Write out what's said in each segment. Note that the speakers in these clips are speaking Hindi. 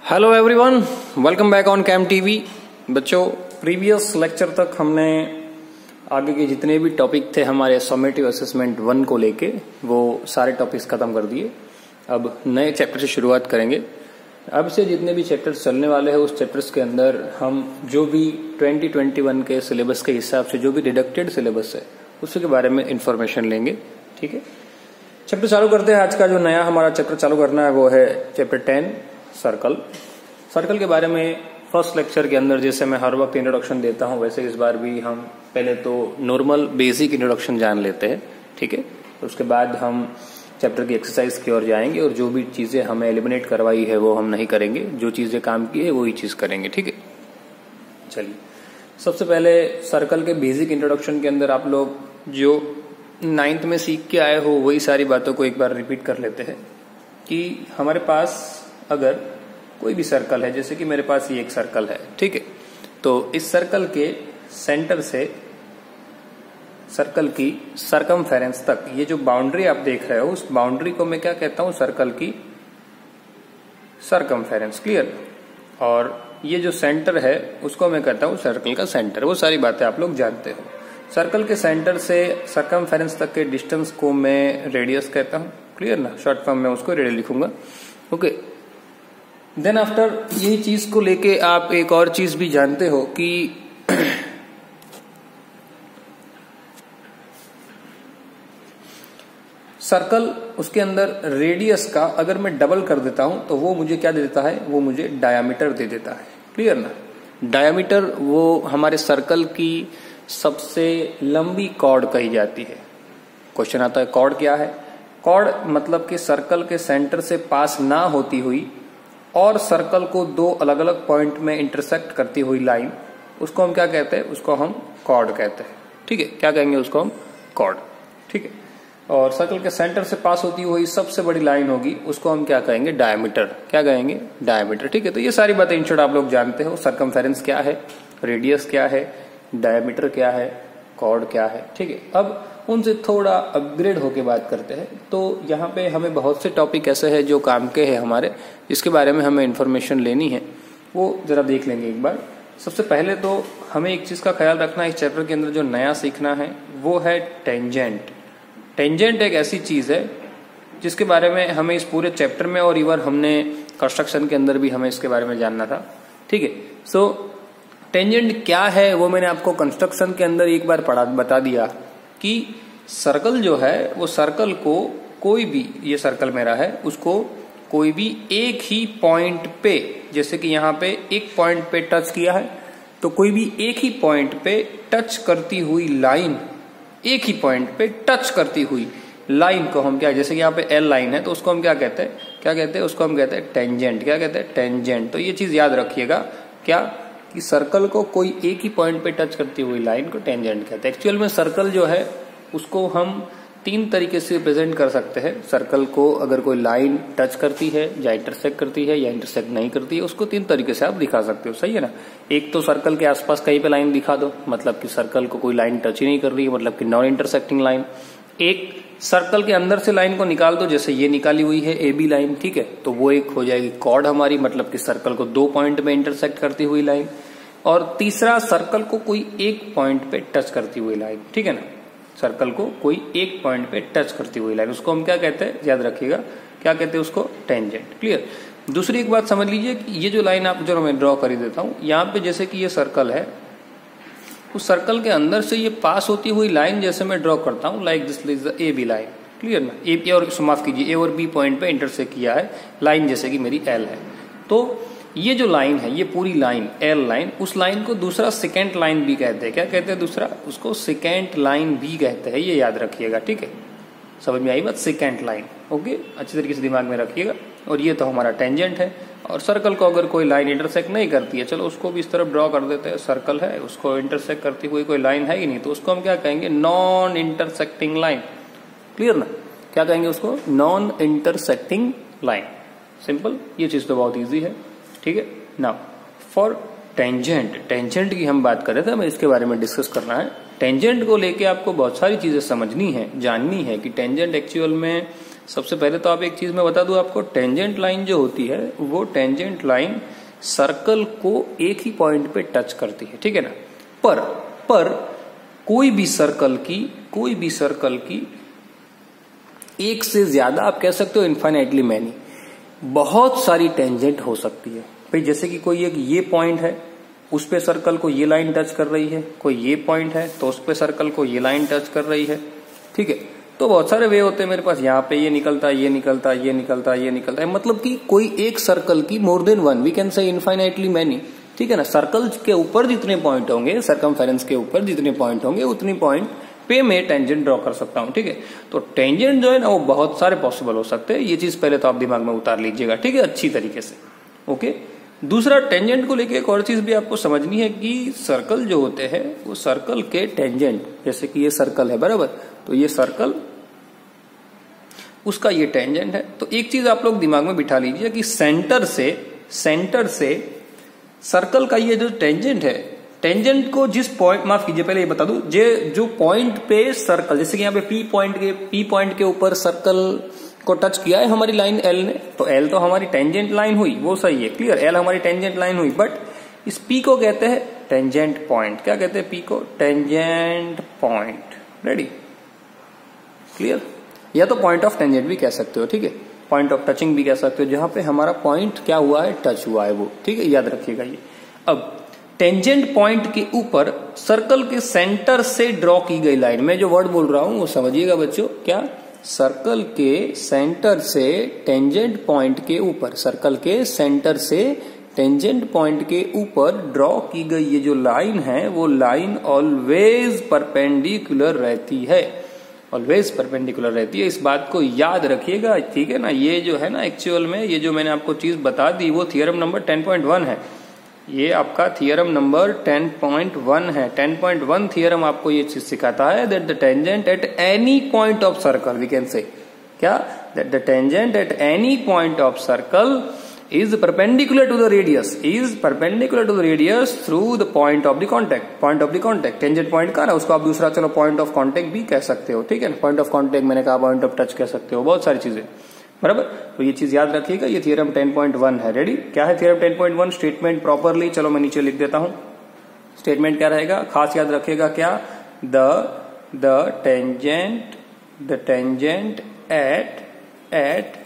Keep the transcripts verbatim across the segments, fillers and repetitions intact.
Hello everyone, welcome back on Cam TV. बच्चों, प्रीवियस लेक्चर तक हमने आगे के जितने भी टॉपिक थे हमारे समेटिव असेसमेंट वन को लेके वो सारे टॉपिक्स खत्म कर दिए। अब नए चैप्टर से शुरुआत करेंगे। अब से जितने भी चैप्टर्स चलने वाले हैं उस चैप्टर्स के अंदर हम जो भी ट्वेंटी ट्वेंटी वन के सिलेबस के हिसाब से जो भी डिडक्टेड सिलेबस है उसके बारे में इंफॉर्मेशन लेंगे। ठीक है, चैप्टर चालू करते हैं। आज का जो नया हमारा चैप्टर चालू करना है वो है चैप्टर टेन, सर्कल। सर्कल के बारे में फर्स्ट लेक्चर के अंदर जैसे मैं हर वक्त इंट्रोडक्शन देता हूं वैसे इस बार भी हम पहले तो नॉर्मल बेसिक इंट्रोडक्शन जान लेते हैं। ठीक है, तो उसके बाद हम चैप्टर की एक्सरसाइज की ओर जाएंगे और जो भी चीजें हमें एलिमिनेट करवाई है वो हम नहीं करेंगे, जो चीजें काम की है वही चीज करेंगे। ठीक है, चलिए सबसे पहले सर्कल के बेसिक इंट्रोडक्शन के अंदर आप लोग जो नाइन्थ में सीख के आए हो वही सारी बातों को एक बार रिपीट कर लेते हैं कि हमारे पास अगर कोई भी सर्कल है, जैसे कि मेरे पास ये एक सर्कल है, ठीक है, तो इस सर्कल के सेंटर से सर्कल की सरकमफेरेंस तक ये जो बाउंड्री आप देख रहे हो उस बाउंड्री को मैं क्या कहता हूं, सर्कल की सरकमफेरेंस। क्लियर? और ये जो सेंटर है उसको मैं कहता हूं सर्कल का सेंटर। वो सारी बातें आप लोग जानते हो। सर्कल के सेंटर से सरकमफेरेंस तक के डिस्टेंस को मैं रेडियस कहता हूं। क्लियर ना? शॉर्ट फॉर्म में उसको रेडियस लिखूंगा। ओके, देन आफ्टर यही चीज को लेके आप एक और चीज भी जानते हो कि सर्कल उसके अंदर रेडियस का अगर मैं डबल कर देता हूं तो वो मुझे क्या दे देता है, वो मुझे डायामीटर दे देता है। क्लियर ना? डायामीटर वो हमारे सर्कल की सबसे लंबी कॉर्ड कही जाती है। क्वेश्चन आता है कॉर्ड क्या है? कॉर्ड मतलब कि सर्कल के सेंटर से पास ना होती हुई और सर्कल को दो अलग अलग पॉइंट में इंटरसेक्ट करती हुई लाइन, उसको हम क्या कहते हैं? उसको हम कॉर्ड कहते हैं। ठीक है, क्या कहेंगे उसको हम? कॉर्ड। ठीक है, और सर्कल के सेंटर से पास होती हुई सबसे बड़ी लाइन होगी उसको हम क्या कहेंगे? डायमीटर। क्या कहेंगे? डायमीटर। ठीक है, तो ये सारी बातें इन शॉर्ट आप लोग जानते हो। सरकमफेरेंस क्या है, रेडियस क्या है, डायमीटर क्या है, कॉर्ड क्या है। ठीक है, अब उनसे थोड़ा अपग्रेड होके बात करते हैं। तो यहाँ पे हमें बहुत से टॉपिक ऐसे हैं जो काम के हैं हमारे, जिसके बारे में हमें इन्फॉर्मेशन लेनी है, वो जरा देख लेंगे एक बार। सबसे पहले तो हमें एक चीज का ख्याल रखना है, इस चैप्टर के अंदर जो नया सीखना है वो है टेंजेंट। टेंजेंट एक ऐसी चीज है जिसके बारे में हमें इस पूरे चैप्टर में और इवन हमने कंस्ट्रक्शन के अंदर भी हमें इसके बारे में जानना था। ठीक है, सो टेंजेंट क्या है वो मैंने आपको कंस्ट्रक्शन के अंदर एक बार पढ़ा बता दिया कि सर्कल जो है वो सर्कल को कोई भी, ये सर्कल मेरा है, उसको कोई भी एक ही पॉइंट पे, जैसे कि यहाँ पे एक पॉइंट पे टच किया है तो कोई भी एक ही पॉइंट पे टच करती हुई लाइन, एक ही पॉइंट पे टच करती हुई लाइन को हम क्या, जैसे कि यहाँ पे एल लाइन है तो उसको हम क्या कहते हैं? क्या कहते हैं उसको? हम कहते हैं टेंजेंट। क्या कहते हैं? टेंजेंट। तो ये चीज याद रखिएगा क्या, कि सर्कल को कोई एक ही पॉइंट पे टच करती हुई लाइन को टेंजेंट कहते हैं। एक्चुअल में सर्कल जो है उसको हम तीन तरीके से प्रेजेंट कर सकते हैं। सर्कल को अगर कोई लाइन टच करती है या इंटरसेक्ट करती है या इंटरसेक्ट नहीं करती है, उसको तीन तरीके से आप दिखा सकते हो। सही है ना? एक तो सर्कल के आसपास कहीं पे लाइन दिखा दो, मतलब कि सर्कल को कोई लाइन टच ही नहीं कर रही है, मतलब कि नॉन इंटरसेक्टिंग लाइन। एक सर्कल के अंदर से लाइन को निकाल दो, जैसे ये निकाली हुई है ए बी लाइन, ठीक है, तो वो एक हो जाएगी कॉर्ड हमारी, मतलब कि सर्कल को दो पॉइंट में इंटरसेक्ट करती हुई लाइन। और तीसरा, सर्कल को कोई एक पॉइंट पे टच करती हुई लाइन। ठीक है ना? सर्कल को कोई एक पॉइंट पे टच करती हुई लाइन, उसको हम क्या कहते हैं? याद रखिएगा, क्या कहते हैं उसको? टेंजेंट। क्लियर? दूसरी एक बात समझ लीजिए कि ये जो लाइन आप जो मैं ड्रॉ कर ही देता हूं, यहाँ पे जैसे कि ये सर्कल है, उस सर्कल के अंदर से ये पास होती हुई लाइन जैसे मैं ड्रॉ करता हूं, like this is the A B line. Clear ना? ए और माफ कीजिए, ए और बी पॉइंट पे इंटरसेक्ट किया है लाइन, जैसे कि मेरी एल है। तो ये जो लाइन है, ये पूरी लाइन एल लाइन, उस लाइन को दूसरा सेकेंड लाइन भी कहते हैं। क्या कहते हैं दूसरा? उसको सेकेंड लाइन भी कहते हैं। ये याद रखिएगा। ठीक है, समझ में आई बात? Second line. ओके, अच्छी तरीके से दिमाग में रखिएगा। और ये तो हमारा टेंजेंट है। और सर्कल को अगर कोई लाइन इंटरसेक्ट नहीं करती है, चलो उसको भी इस तरफ ड्रॉ कर देते हैं। सर्कल है, उसको इंटरसेक्ट करती हुई कोई लाइन है ही नहीं, तो उसको हम क्या कहेंगे? Non intersecting line. क्लियर ना? क्या कहेंगे उसको? Non intersecting line. सिंपल, ये चीज तो बहुत ईजी है। ठीक है, नाउ फॉर टेंजेंट, टेंजेंट की हम बात कर रहे थे, हमें इसके बारे में डिस्कस करना है। टेंजेंट को लेके आपको बहुत सारी चीजें समझनी है, जाननी है कि टेंजेंट एक्चुअल में सबसे पहले तो आप एक चीज मैं बता दूं आपको, टेंजेंट लाइन जो होती है वो टेंजेंट लाइन सर्कल को एक ही पॉइंट पे टच करती है, ठीक है ना। पर पर कोई भी सर्कल की कोई भी सर्कल की एक से ज्यादा, आप कह सकते हो इनफाइनाइटली मैनी, बहुत सारी टेंजेंट हो सकती है भाई। जैसे कि कोई एक ये पॉइंट है, उस पे सर्कल को ये लाइन टच कर रही है, कोई ये पॉइंट है तो उस पे सर्कल को ये लाइन टच कर रही है, ठीक है। तो बहुत सारे वे होते हैं मेरे पास, यहाँ पे ये निकलता है, ये निकलता है, ये निकलता है, ये निकलता है, मतलब कि कोई एक सर्कल की more than one, we can say infinitely many, ठीक है ना। सर्कल के ऊपर जितने पॉइंट होंगे, सरकमफेरेंस के ऊपर जितने पॉइंट होंगे, उतनी पॉइंट पे मैं टेंजेंट ड्रॉ कर सकता हूं, ठीक है। तो टेंजेंट जो है ना वो बहुत सारे पॉसिबल हो सकते हैं, ये चीज पहले तो आप दिमाग में उतार लीजिएगा, ठीक है, अच्छी तरीके से। ओके, दूसरा टेंजेंट को लेके एक और चीज भी आपको समझनी है कि सर्कल जो होते हैं वो सर्कल के टेंजेंट, जैसे कि ये सर्कल है बराबर, तो ये सर्कल उसका ये टेंजेंट है। तो एक चीज आप लोग दिमाग में बिठा लीजिए कि सेंटर से सेंटर से सर्कल का ये जो टेंजेंट है, टेंजेंट को जिस पॉइंट, माफ कीजिए पहले ये बता दूं, जे जो पॉइंट पे सर्कल, जैसे कि यहाँ पे पी पॉइंट के पी पॉइंट के ऊपर सर्कल को टच किया है हमारी लाइन एल ने, तो एल तो हमारी टेंजेंट लाइन हुई, वो सही है, क्लियर, एल हमारी टेंजेंट लाइन हुई। बट इस पी को कहते हैं टेंजेंट पॉइंट। क्या कहते हैं पी को? Tangent point. Ready, clear. या तो पॉइंट ऑफ टेंजेंट भी कह सकते हो, ठीक है, पॉइंट ऑफ टचिंग भी कह सकते हो, जहां पे हमारा पॉइंट क्या हुआ है, टच हुआ है वो, ठीक है, याद रखिएगा ये। अब टेंजेंट पॉइंट के ऊपर सर्कल के सेंटर से ड्रॉ की गई लाइन, मैं जो वर्ड बोल रहा हूं वो समझिएगा बच्चों, क्या, सर्कल के सेंटर से टेंजेंट पॉइंट के ऊपर, सर्कल के सेंटर से टेंजेंट पॉइंट के ऊपर ड्रॉ की गई ये जो लाइन है, वो लाइन ऑलवेज परपेंडिकुलर रहती है, ऑलवेज परपेंडिकुलर रहती है। इस बात को याद रखिएगा, ठीक है ना। ये जो है ना एक्चुअल में ये जो मैंने आपको चीज बता दी वो theorem number ten point one है, ये आपका theorem number ten point one है। टेन पॉइंट वन थियरम आपको ये चीज सिखाता है that the tangent at any point of circle, we can say, क्या, that the tangent at any point of circle is perpendicular to the radius, is perpendicular to the radius through the point of the contact, point of the contact, tangent point का ना, उसको आप दूसरा चलो पॉइंट ऑफ कांटेक्ट भी कह सकते हो, ठीक है ना। पॉइंट ऑफ कांटेक्ट मैंने कहा, पॉइंट ऑफ टच कह सकते हो, बहुत सारी चीजें, बराबर। तो ये चीज याद रखिएगा, ये थियरम टेन पॉइंट वन है। रेडी, क्या है theorem ten point one? Statement properly, चलो मैं नीचे लिख देता हूं, स्टेटमेंट क्या रहेगा, खास याद रखिएगा, क्या, the the tangent the tangent at at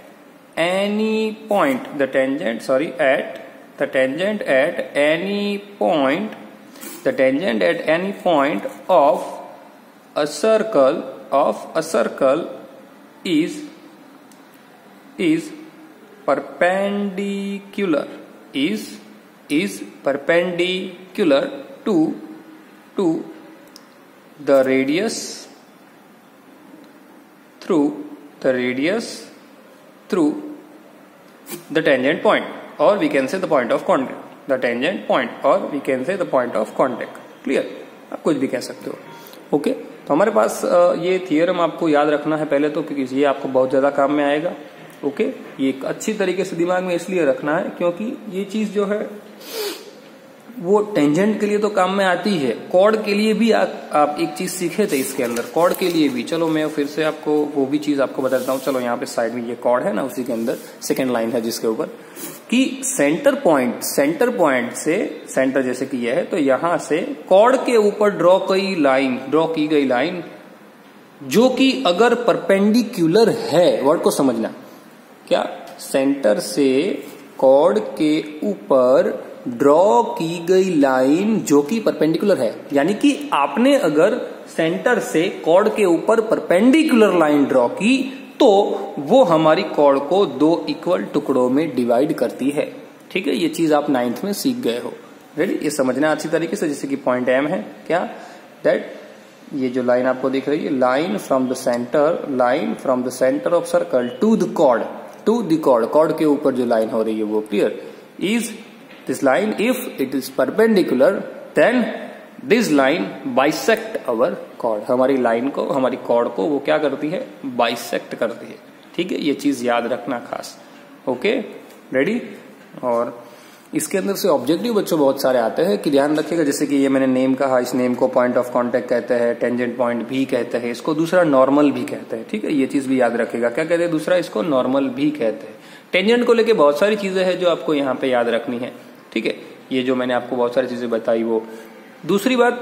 any point, the tangent, sorry, at the tangent at any point, the tangent at any point of a circle of a circle is is perpendicular, is is perpendicular to to the radius through the radius through the tangent point, or we can say the point of contact, the tangent point, or we can say the point of contact, clear, आप कुछ भी कह सकते हो। ओके, तो हमारे पास ये थियरम आपको याद रखना है पहले तो, क्योंकि ये आपको बहुत ज्यादा काम में आएगा। ओके, ये अच्छी तरीके से दिमाग में इसलिए रखना है क्योंकि ये चीज जो है वो टेंजेंट के लिए तो काम में आती है, कॉर्ड के लिए भी आ, आप एक चीज सीखे थे इसके अंदर, कॉर्ड के लिए भी। चलो मैं फिर से आपको वो भी चीज आपको बता देता हूँ। चलो यहाँ पे साइड में ये कॉर्ड है ना, उसी के अंदर सेकंड लाइन है जिसके ऊपर कि सेंटर पॉइंट, सेंटर पॉइंट से, सेंटर जैसे कि यह है, तो यहां से कॉर्ड के ऊपर ड्रॉ की लाइन, ड्रॉ की गई लाइन जो कि अगर परपेंडिकुलर है, वर्ड को समझना, क्या, सेंटर से कॉर्ड के ऊपर ड्रॉ की गई लाइन जो कि परपेंडिकुलर है, यानी कि आपने अगर सेंटर से कॉर्ड के ऊपर परपेंडिकुलर लाइन ड्रॉ की तो वो हमारी कॉर्ड को दो इक्वल टुकड़ों में डिवाइड करती है, ठीक है। ये चीज आप नाइन्थ में सीख गए हो। रेडी, ये समझना अच्छी तरीके से, जैसे कि पॉइंट एम है, क्या, दैट ये जो लाइन आपको दिख रही है, line from the centre, line from the centre of circle to the chord, to the chord, chord के ऊपर जो लाइन हो रही है वो, clear, is this line, if it is perpendicular then this line bisect our chord, हमारी लाइन को, हमारी कॉर्ड को वो क्या करती है, बाइसेक्ट करती है, ठीक है। ये चीज याद रखना खास। Okay, ready. और इसके अंदर से ऑब्जेक्टिव बच्चों बहुत सारे आते हैं कि ध्यान रखिएगा, जैसे कि ये मैंने नेम कहा, इस नेम को पॉइंट ऑफ कांटेक्ट कहते हैं, टेंजेंट पॉइंट भी कहते हैं, इसको दूसरा नॉर्मल भी कहते हैं। ठीक है, ये चीज भी याद रखिएगा। क्या कहते हैं दूसरा, इसको नॉर्मल भी कहते हैं। टेंजेंट को लेके बहुत सारी चीजें हैं जो आपको यहाँ पे याद रखनी है। ठीक है, ये जो मैंने आपको बहुत सारी चीजें बताई वो। दूसरी बात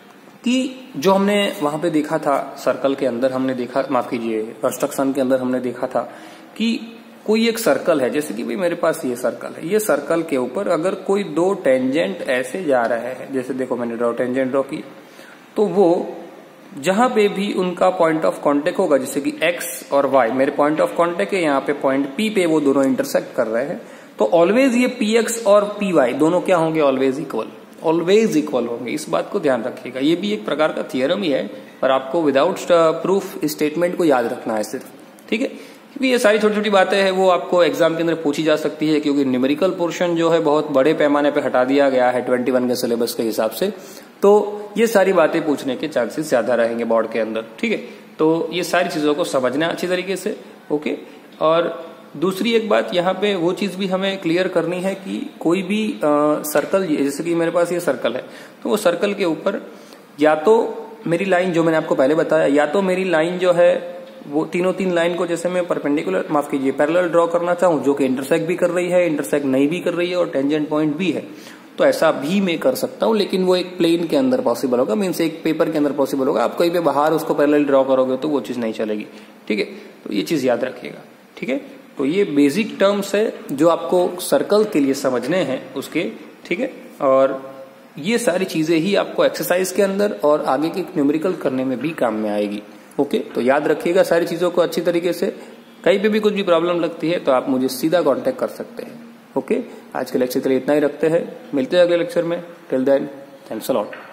कि जो हमने वहां पे देखा था सर्कल के अंदर, हमने देखा, माफ कीजिए, कंस्ट्रक्शन के अंदर हमने देखा था कि कोई एक सर्कल है, जैसे कि भाई मेरे पास ये सर्कल है, ये सर्कल के ऊपर अगर कोई दो टेंजेंट ऐसे जा रहे हैं, जैसे देखो मैंने ड्रॉ टेंजेंट ड्रॉ की, तो वो जहां पे भी उनका पॉइंट ऑफ कांटेक्ट होगा, जैसे कि एक्स और वाई मेरे पॉइंट ऑफ कांटेक्ट है, यहाँ पे पॉइंट पी पे वो दोनों इंटरसेक्ट कर रहे हैं, तो ऑलवेज ये पी एक्स और पी वाई दोनों क्या होंगे, ऑलवेज इक्वल, ऑलवेज इक्वल होंगे। इस बात को ध्यान रखिएगा। ये भी एक प्रकार का थियरम ही है, पर आपको विदाउट प्रूफ स्टेटमेंट को याद रखना है सिर्फ। ठीक है, क्योंकि ये सारी छोटी छोटी बातें हैं वो आपको एग्जाम के अंदर पूछी जा सकती है, क्योंकि न्यूमेरिकल पोर्शन जो है बहुत बड़े पैमाने पे हटा दिया गया है इक्कीस के सिलेबस के हिसाब से, तो ये सारी बातें पूछने के चांसेस ज्यादा रहेंगे बोर्ड के अंदर। ठीक है, तो ये सारी चीजों को समझना अच्छी तरीके से। ओके, और दूसरी एक बात यहाँ पे वो चीज भी हमें क्लियर करनी है कि कोई भी आ, सर्कल, जैसे कि मेरे पास ये सर्कल है, तो वो सर्कल के ऊपर या तो मेरी लाइन, जो मैंने आपको पहले बताया, या तो मेरी लाइन जो है वो तीनों तीन लाइन को जैसे मैं परपेंडिकुलर, माफ कीजिए, पैरेलल ड्रॉ करना चाहूं, जो कि इंटरसेक्ट भी कर रही है, इंटरसेक्ट नहीं भी कर रही है, और टेंजेंट पॉइंट भी है, तो ऐसा भी मैं कर सकता हूं, लेकिन वो एक प्लेन के अंदर पॉसिबल होगा, मीन्स एक पेपर के अंदर पॉसिबल होगा। आप कहीं पे बाहर उसको पैरेलल ड्रॉ करोगे तो वो चीज नहीं चलेगी। ठीक है, तो ये चीज याद रखिएगा। ठीक है, तो ये बेसिक टर्म्स है जो आपको सर्कल के लिए समझने हैं उसके। ठीक है, और ये सारी चीजें ही आपको एक्सरसाइज के अंदर और आगे के न्यूमेरिकल करने में भी काम में आएगी। ओके, तो याद रखिएगा सारी चीजों को अच्छी तरीके से। कहीं पे भी कुछ भी प्रॉब्लम लगती है तो आप मुझे सीधा कांटेक्ट कर सकते हैं। ओके, आज के लेक्चर के लिए इतना ही रखते हैं, मिलते हैं अगले लेक्चर में। Till then, thanks a lot.